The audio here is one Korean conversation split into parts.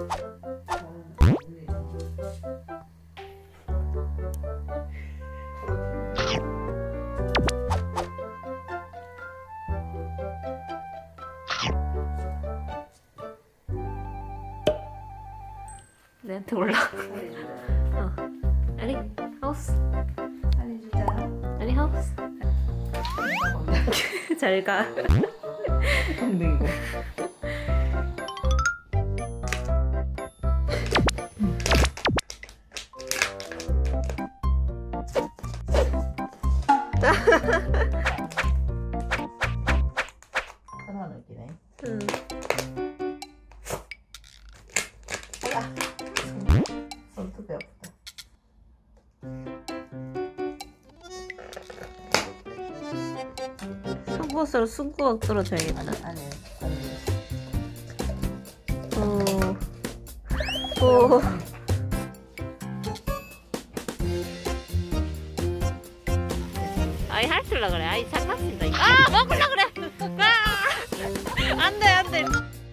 내한테 올라. 아리 하우스. 아리 주자. 아리 하우스. 잘 가. 엉덩이고. 하나 넣기네. 손톱이 아프다. 속옷으로 숨구멍 뚫어줘야겠다. 아니. 오. 아이 할줄라 그래. 아이 장난친다. 아 먹으려 그래. 아 안돼 안돼.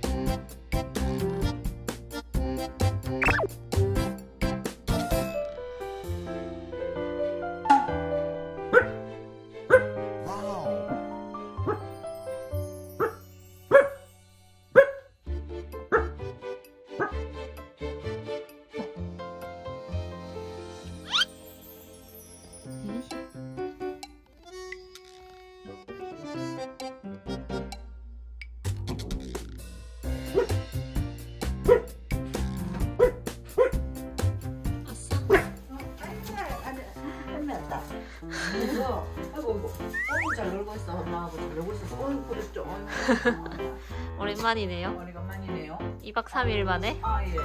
아이고 잘 놀고 있어. 엄마하고 잘 놀고 있어서 그랬죠. 오랜만이네요. 오랜만이네요. 2박 3일 만에. 아 예.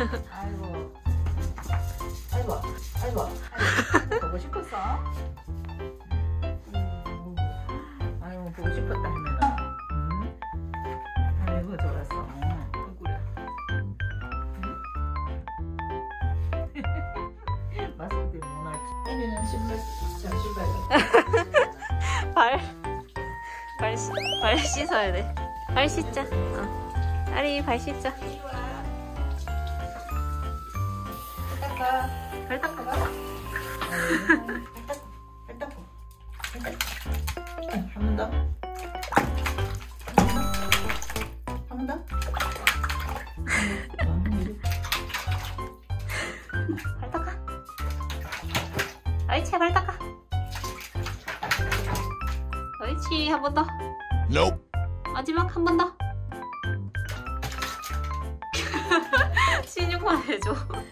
아이고 보고 싶었어? 아이고 보고 싶었다 하면은 아이고 좋았어. 그래. 마스크 때문에 못 알지. 애니는 신발 발 씻어야 돼. 발 씻자. 아리 발 씻자. 발 닦아. 한 번 더. 한 번 더. 발 닦아. 옳지 발 닦아. 옳지 한 번 더. Nope. 마지막 한 번 더. 신용만 해줘.